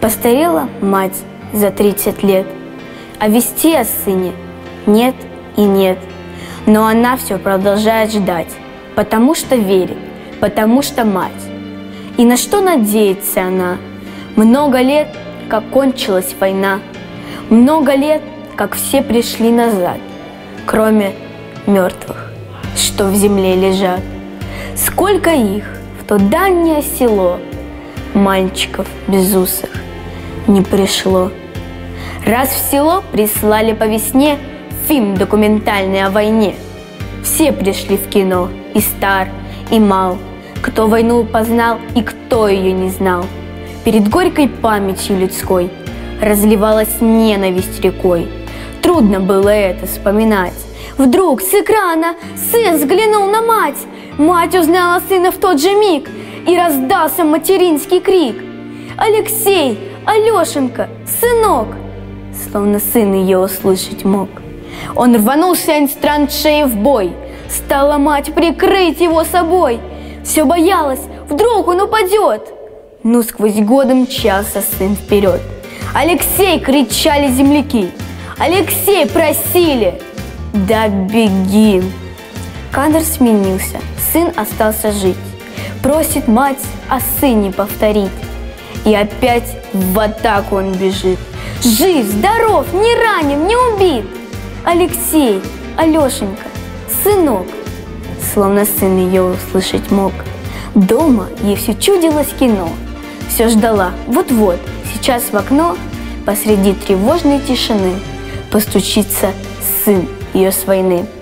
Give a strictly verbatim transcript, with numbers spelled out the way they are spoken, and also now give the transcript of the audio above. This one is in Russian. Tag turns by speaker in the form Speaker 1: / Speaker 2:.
Speaker 1: Постарела мать за тридцать лет, а вести о сыне нет и нет. Но она все продолжает ждать, потому что верит, потому что мать. И на что надеется она? Много лет, как кончилась война, много лет, как все пришли назад, кроме мертвых, что в земле лежат. Сколько их в то дальнее село, мальчиков безусых, не пришло. Раз в село прислали по весне фильм документальный о войне. Все пришли в кино, и стар, и мал, кто войну познал и кто ее не знал. Перед горькой памятью людской разливалась ненависть рекой. Трудно было это вспоминать. Вдруг с экрана сын взглянул на мать. Мать узнала сына в тот же миг, и раздался материнский крик: «Алексей! Алешенька! Сынок!» Словно сын ее услышать мог. Он рванулся из траншеи в бой. Стала мать прикрыть его собой. Все боялась, вдруг он упадет. Ну, сквозь годы мчался сын вперед. «Алексей!» — кричали земляки. «Алексей!» — просили. «Да беги!» Кадр сменился, сын остался жить. Просит мать о сыне повторить. И опять в атаку он бежит. Жив, здоров, не ранен, не убит. «Алексей, Алешенька, сынок!» Словно сын ее услышать мог. Дома ей все чудилось кино. Все ждала, вот-вот, сейчас в окно посреди тревожной тишины постучится сын ее с войны.